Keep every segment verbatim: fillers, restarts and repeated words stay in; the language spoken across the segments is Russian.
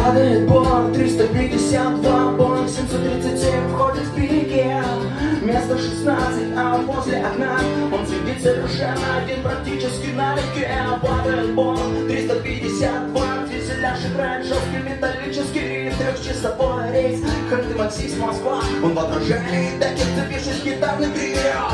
Падает борт, триста пятьдесят два, Боинг семьсот тридцать семь входит в пике. Место шестнадцать, а возле окна он сидит совершенно один, практически налегке. Падает борт, триста пятьдесят два, дизеляж играет жесткий металлический трехчасовой рейс. Крытый марксист Москва, он в отражении, так как цепившись гитарный гримерок.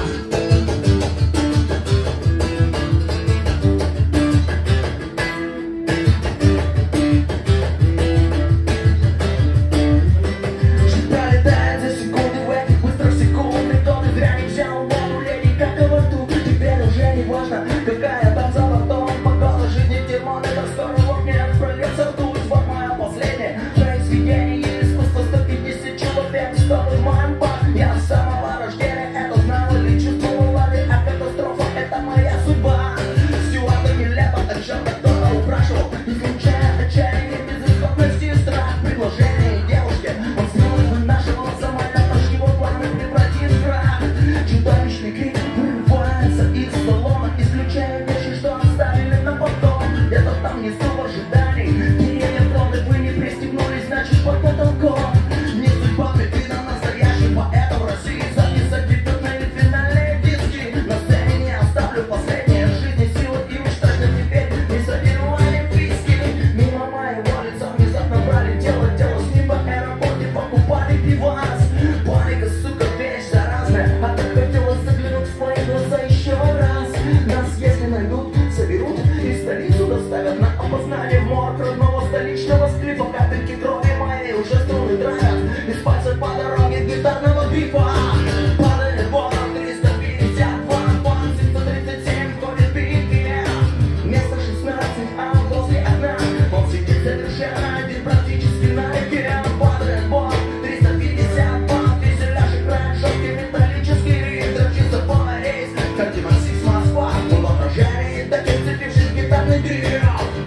Какая там за бортом погода жизни, термометр сто рублей нет, прольется ртуть. Вот мое последнее произведение искусства, сто пятьдесят человек стоит в моем парке. Я с самого рождения это знал или чувствовал ли, а катастрофа это моя судьба. Стюарда нелепо, о чем кто-то упрашивал, не включая отчаяние, безысходности, страх. Предложение девушки, он снова вынашивал, самолет его планы превратит в крах. Чудовищный крик вырывается из салона, исключая вещи, что оставили на потом. Где-то там внизу в ожидании деревья троны, вы не пристегнулись, значит под потолком. Не судьба прибита настоящим поэтом России, записать дебютные или финальные диски. На сцене не оставлю последние жизни силы, и уж точно теперь не соберу олимпийский. Мимо моего лица внезапно брали тело, тело с ним по аэропорте покупали пивас. Паника, сука, вещь заразная, а так хотелось заглянуть в твои глаза еще раз. Нас, если найдут, соберут и столицу доставят на опознание в морг родного столичного склифа. Капельки крови моей уже струны драйвят из пальцев по дороге гитарного грифа. Падает борт, триста пятьдесят два, Боинг семьсот тридцать семь входит в пике. Место шестнадцать, а возле окна он сидит совершенно один, практически налегке. Падает борт, триста пятьдесят два, дизеляж играет жесткий металлический риф, трехчасовой рейс. Крытый марксист Москва, он в отражении, так как цепившись гитарный гримерок.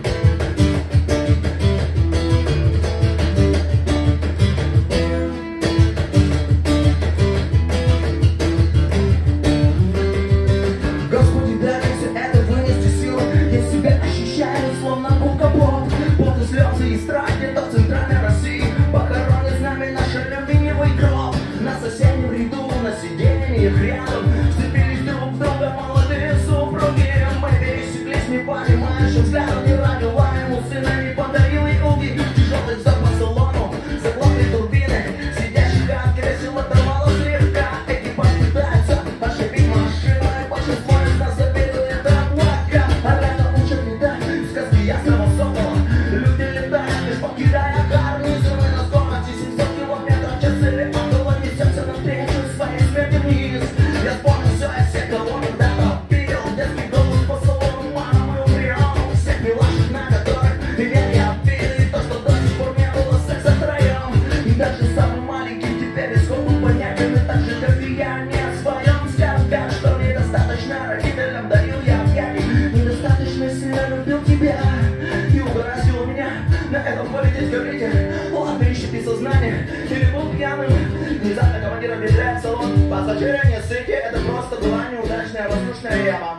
Господи, дай мне все это вынести силы. Я себя ощущаю, словно капот. Пот и слезы и страх где-то в центральной России. Похоронит с нами наш алюминиевый гроб. На соседнем ряду, на сиденьях рядом вцепились друг в друга молодые супруги. Мы пересеклись, не понимая, что взглядом не родила ему сына, не подарил и уги. Тяжелый вздох по салону, заглохли турбины, сидящих от кресел оторвало слегка. Экипаж пытается ошибить машину, и большинство из нас запитывает облака. А рядом учат летать сказки ясного сокола. Люди летают, лишь покидая гарнизоны. На скорости семьсот километров в час или около несемся навстречу своей смерти вниз. Я вспомнил все, я всех, кого когда-то пил. Детский голос по салону, мама, мы умрем. Всех милашек, на которых меня не обидели. То, что до сих пор не было секса втроем. И даже самый маленький теперь исходу понятен. И так же, как и я, не в своем скажут, что недостаточно родителям дарил я объятий. Недостаточно сильно любил тебя и угораздил меня на этом полететь, говорите. Ладно, ищите сознание или был пьяным. Внезапно командир объявляет в салон: пассажиры, не ссыте, это просто была неудачная воздушная яма.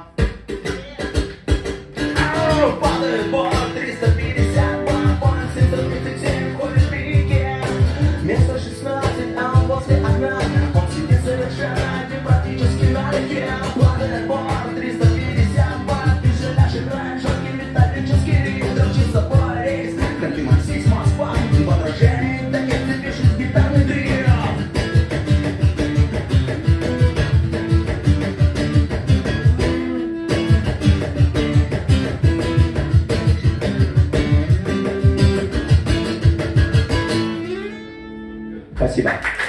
Ау, падает борт, триста пятьдесят два, Боинг семьсот тридцать семь входит в пике. Место шестнадцать, а возле окна он сидит совершенно один, практически налегке. Падает борт, триста пятьдесят два, дизеляж играет жесткий металлический риф, трехчасовой рейс. Крытый марксист Москва, в отражении, так как цепившись гитарный гримерок. Спасибо.